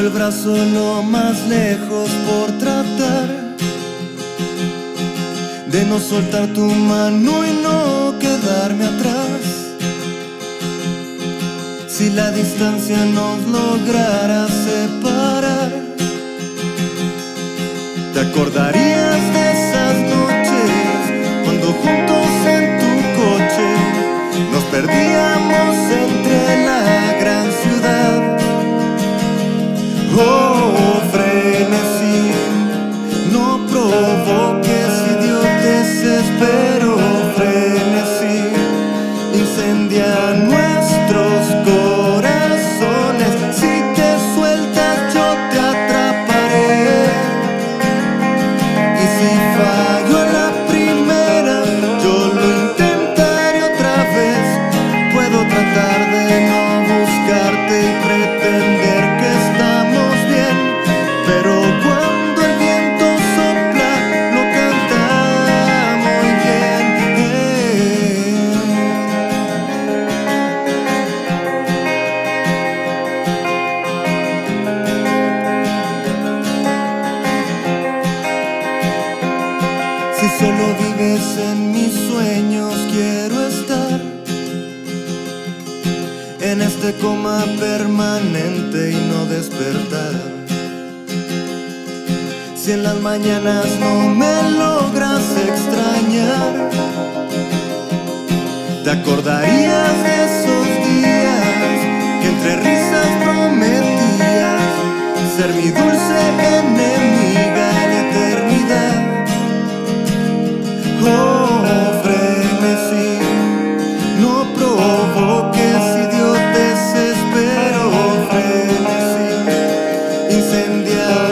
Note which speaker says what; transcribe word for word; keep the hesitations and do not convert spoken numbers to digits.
Speaker 1: el brazo lo más lejos por tratar de no soltar tu mano y no quedarme atrás. Si la distancia nos lograra separar, te acordarías de esas noches cuando juntos en tu coche nos perdíamos entre la gran ciudad. Oh, frenesí, no provoques idiotes, espero frenesí, incendia nuestros corazones. Si te sueltas yo te atraparé, y si fallo en la primera yo lo intentaré otra vez. Puedo tratar de no buscarte y pretender que estamos bien, pero cuando el viento sopla lo canta muy bien. Si solo vives en mis sueños, quiero estar en este coma permanente y no despertar. Si en las mañanas no me logras extrañar, te acordarías de esos días que entre risas prometías ser mi dulce enemiga en eternidad. Oh, frenesí, no provoques idiotes, espero frenesí, incendiar